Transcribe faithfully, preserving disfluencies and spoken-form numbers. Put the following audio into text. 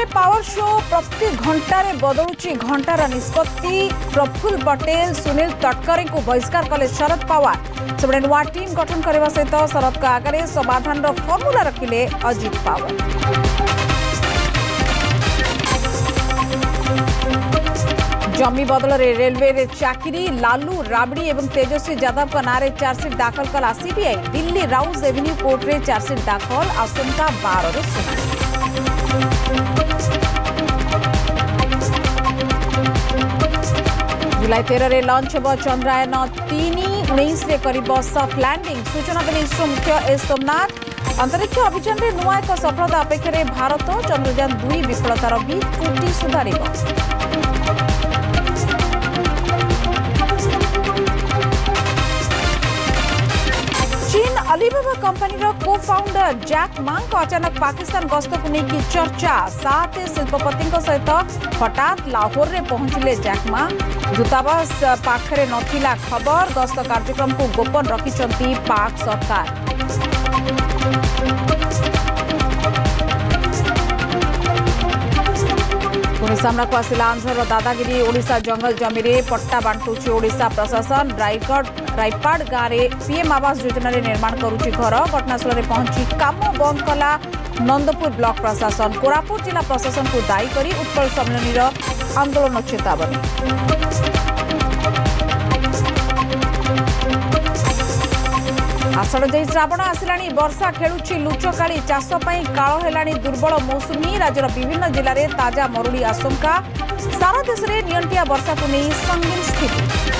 में power show प्रति घंटार बदलुची घंटार निष्पत्ति प्रफुल्ल पटेल सुनील तटकरे को बहिष्कार कले शरद पवार सेपटे नुआ टीम गठन करने सहित शरद आगे समाधान फर्मुला रखिले अजित पवार। जमी बदल में रेलवे रे चाकरी लालू राबड़ी और तेजस्वी यादव का नारे चार्जसीट दाखल कला CBI Delhi Rouse Avenue court में चार्जसीट दाखल आसंता बारह सुनानी। जुलाई तेरह लंच हो चंद्रायन तीन उन्नीस सफ्ट लैंडिंग सूचना देने इसरो मुख्य एस सोमनाथ। अंतरिक्ष अभियान में नुआ एक सफलता अपेक्षा भारत चंद्रयान दुई विफलतार भी त्रुटि सुधार। चीन अलीबाबा कंपनी को फाउंडर जैक मा अचानक पाकिस्तान गस्त को लेकिन चर्चा सात शिल्पपति सहित हठात लाहौर में पहुंचले जैक मा दूतावास पाखरे नथिला खबर गस्त कार्यक्रम को गोपन रखिछंती पाक सरकार। पुणी सामना को आसिला आंध्र दादागिरी ओडिशा जंगल जमी में पट्टा बांटुची ओडिशा प्रशासन रायगढ़ रायपाड़ गाँव में पीएम आवास योजना निर्माण करुच्ची घर घटनास्थल में पहुंची काम बंद कला नंदपुर ब्लॉक प्रशासन कोरापुट जिला प्रशासन को दायी करी उत्कल सम्मेलन आंदोलन चेतावनी। आषाढ़ जाई श्रावण आसिलानी वर्षा खेलुची लुचकाली चाष काल हेलानी दुर्बल मौसुमी राज्यर विभिन्न जिले में ताजा मरुड़ी आशंका सारा देश में नियंत्रिया वर्षा को नहीं संगीन स्थिति।